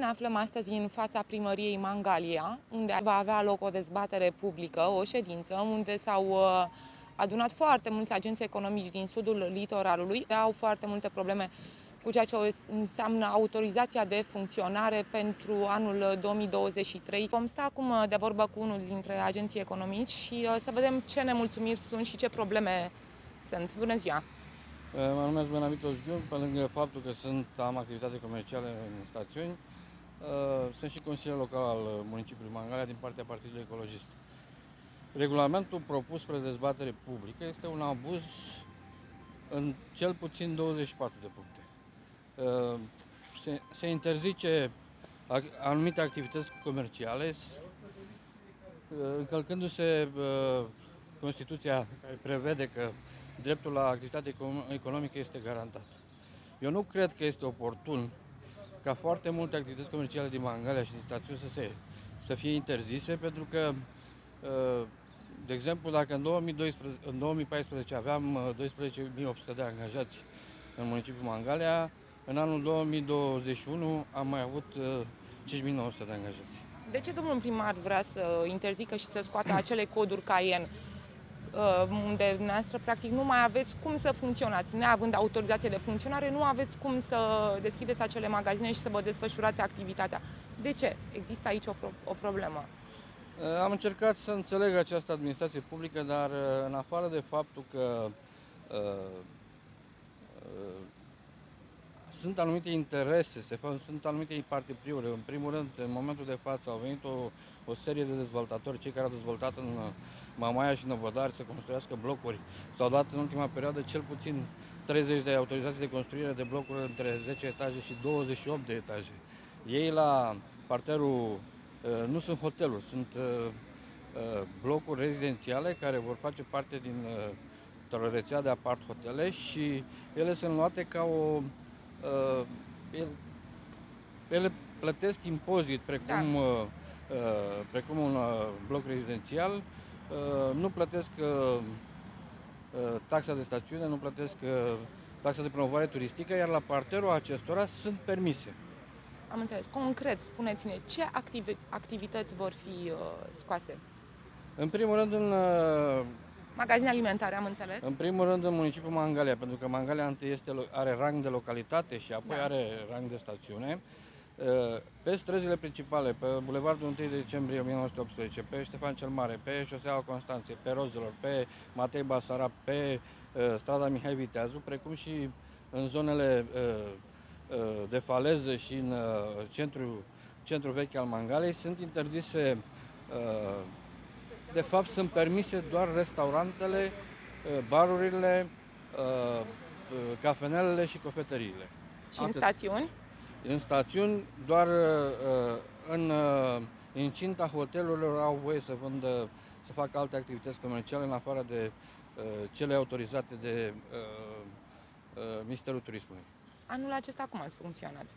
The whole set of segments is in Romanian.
Ne aflăm astăzi în fața primăriei Mangalia, unde va avea loc o dezbatere publică, o ședință, unde s-au adunat foarte mulți agenți economici din sudul litoralului. Au foarte multe probleme cu ceea ce înseamnă autorizația de funcționare pentru anul 2023. Vom sta acum de vorbă cu unul dintre agenții economici și să vedem ce nemulțumiri sunt și ce probleme sunt. Bună ziua! Mă numesc Benavitos Ghiun, pe lângă faptul că am activitate comercială în stațiuni, sunt și consilier local al municipiului Mangalia din partea Partidului Ecologist. Regulamentul propus spre dezbatere publică este un abuz în cel puțin 24 de puncte. Se interzice anumite activități comerciale, încălcându-se Constituția, care prevede că dreptul la activitate economică este garantat. Eu nu cred că este oportun ca foarte multe activități comerciale din Mangalia și din stațiuni să fie interzise, pentru că, de exemplu, dacă în 2014 aveam 12.800 de angajați în municipiul Mangalia, în anul 2021 am mai avut 5.900 de angajați. De ce domnul primar vrea să interzică și să scoată acele coduri Cayenne, unde dumneavoastră practic nu mai aveți cum să funcționați, neavând autorizație de funcționare, nu aveți cum să deschideți acele magazine și să vă desfășurați activitatea? De ce? Există aici o problemă. Am încercat să înțeleg această administrație publică, dar în afară de faptul că sunt anumite interese, sunt anumite partipriuri. În primul rând, în momentul de față au venit o serie de dezvoltatori, cei care au dezvoltat în Mamaia și Năvodari să construiască blocuri. S-au dat în ultima perioadă cel puțin 30 de autorizații de construire de blocuri între 10 etaje și 28 de etaje. Ei la parterul nu sunt hoteluri, sunt blocuri rezidențiale care vor face parte din o rețea de apart-hotele și ele sunt luate ca o... ele plătesc impozit precum un bloc rezidențial, nu plătesc taxa de stațiune, nu plătesc taxa de promovare turistică, iar la parterul acestora sunt permise. Am înțeles. Concret, spuneți-ne, ce activități vor fi scoase? În primul rând, magazine alimentare, am înțeles. În primul rând, în municipiul Mangalia, pentru că Mangalia întâi are rang de localitate și apoi are rang de stațiune. Pe străzile principale, pe Bulevardul 1 decembrie 1918, pe Ștefan cel Mare, pe șoseaua Constanței, pe Rozelor, pe Matei Basarab, pe strada Mihai Viteazu, precum și în zonele de faleză și în centrul vechi al Mangaliei, sunt interzise. De fapt, sunt permise doar restaurantele, barurile, cafenelele și cofetăriile. Și în stațiuni? În stațiuni, doar în incinta hotelurilor au voie să facă alte activități comerciale, în afară de cele autorizate de Ministerul Turismului. Anul acesta cum ați funcționat?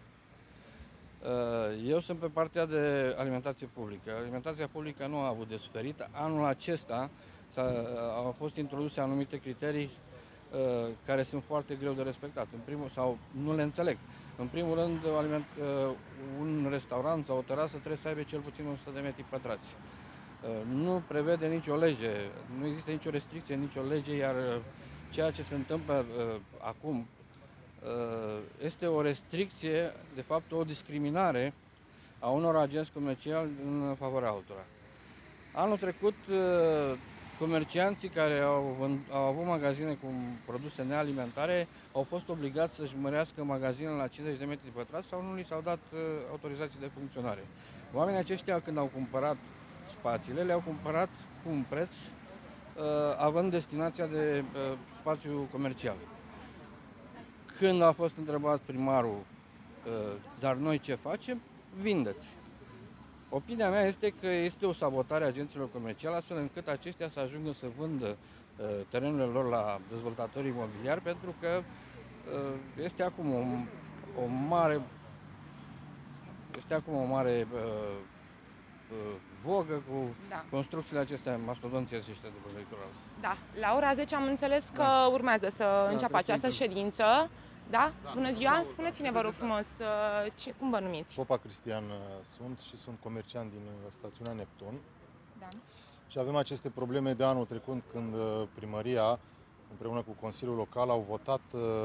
Eu sunt pe partea de alimentație publică. Alimentația publică nu a avut de suferit. Anul acesta au fost introduse anumite criterii care sunt foarte greu de respectat. Sau nu le înțeleg. În primul rând, un restaurant sau o terasă trebuie să aibă cel puțin 100 de metri pătrați. Nu prevede nicio lege, nu există nicio restricție, nicio lege, iar ceea ce se întâmplă acum este o restricție, de fapt o discriminare a unor agenți comerciali în favoarea altora. Anul trecut, comercianții care au avut magazine cu produse nealimentare au fost obligați să-și mărească magazinele la 50 de metri pătrați sau nu li s-au dat autorizații de funcționare. Oamenii aceștia, când au cumpărat spațiile, le-au cumpărat cu un preț având destinația de spațiu comercial. Când a fost întrebat primarul, dar noi ce facem? Vindeți. Opinia mea este că este o sabotare a agenților comerciali, astfel încât aceștia să ajungă să vândă terenurile lor la dezvoltatori imobiliari, pentru că este acum o mare vogă cu construcțiile acestea mastodontice de pe litoral. Da. La ora 10 am înțeles că urmează să înceapă această ședință. Da? Bună ziua! Spuneți-ne, vă rog frumos, cum vă numiți? Popa Cristian sunt și sunt comerciant din stațiunea Neptun. Da. Și avem aceste probleme de anul trecut când primăria, împreună cu Consiliul Local, au votat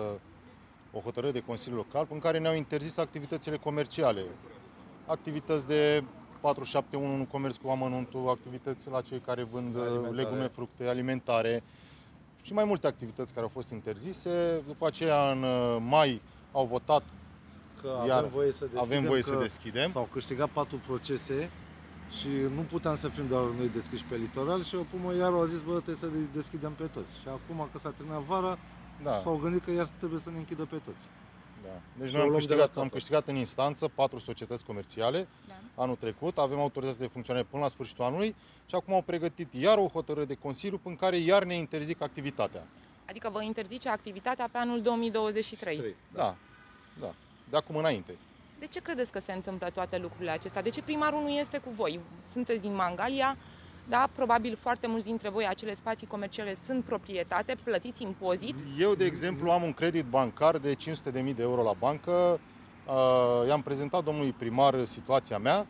o hotărâre de Consiliu Local în care ne-au interzis activitățile comerciale. Activități de 471, nu comerț cu amănuntul, activități la cei care vând legume, fructe, alimentare și mai multe activități care au fost interzise. După aceea, în mai, au votat că avem voie să deschidem, s-au câștigat 4 procese și nu puteam să fim doar noi deschiși pe litoral și apoi iar au zis, bă, trebuie să deschidem pe toți. Și acum că s-a terminat vara, s-au gândit că iar trebuie să ne închidă pe toți. Da. Deci noi am câștigat în instanță 4 societăți comerciale anul trecut, avem autorizație de funcționare până la sfârșitul anului și acum au pregătit iar o hotărâre de Consiliu în care iar ne interzic activitatea. Adică vă interzice activitatea pe anul 2023? Da, de acum înainte. De ce credeți că se întâmplă toate lucrurile acestea? De ce primarul nu este cu voi? Sunteți din Mangalia, da? Probabil foarte mulți dintre voi acele spații comerciale sunt proprietate, plătiți impozit. Eu, de exemplu, am un credit bancar de 500.000 de euro la bancă. I-am prezentat domnului primar situația mea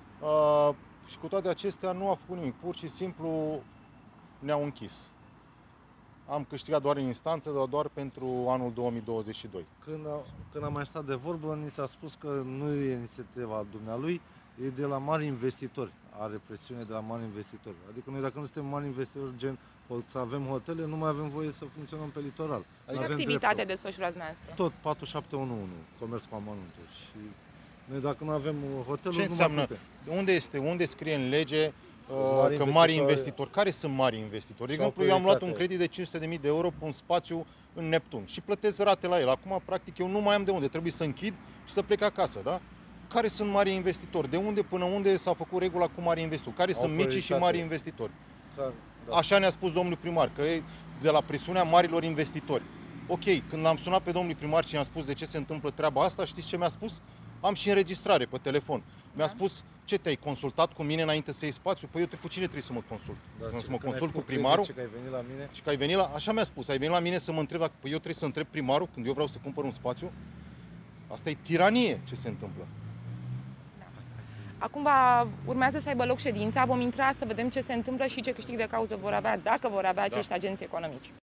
și cu toate acestea nu a făcut nimic. Pur și simplu ne-au închis. Am câștigat doar în instanță, dar doar pentru anul 2022. Când am mai stat de vorbă, ni s-a spus că nu e inițiativa dumnealui, e de la mari investitori. Are presiune de la mari investitori. Adică noi, dacă nu suntem mari investitori, gen să avem hotele, nu mai avem voie să funcționăm pe litoral. Ce activitate desfășurați dumneavoastră? Tot 4711, comerț cu amănuntul. Și noi, dacă nu avem hotelul, ce înseamnă? Unde scrie în lege că mari investitori? Care sunt mari investitori? De exemplu, eu am luat un credit de 500.000 de euro pe un spațiu în Neptun și plătesc rate la el. Acum, practic, eu nu mai am de unde. Trebuie să închid și să plec acasă, da? Care sunt mari investitori? De unde până unde s-a făcut regula cu mari investitori? Care sunt mici și mari investitori? Așa ne-a spus domnul primar, că e de la presiunea marilor investitori. Ok, când l-am sunat pe domnul primar și i-am spus de ce se întâmplă treaba asta, știți ce mi-a spus? Am și înregistrare pe telefon. Mi-a spus, ce, te-ai consultat cu mine înainte să iei spațiu? Păi eu cu cine trebuie să mă consult? Să mă consult cu primarul? Și că ai venit la mine? Și că ai venit la... Așa mi-a spus, ai venit la mine să mă întreb, păi eu trebuie să întreb primarul când eu vreau să cumpăr un spațiu? Asta e tiranie ce se întâmplă. Acum urmează să aibă loc ședința, vom intra să vedem ce se întâmplă și ce câștig de cauză vor avea, dacă vor avea acești agenți economici.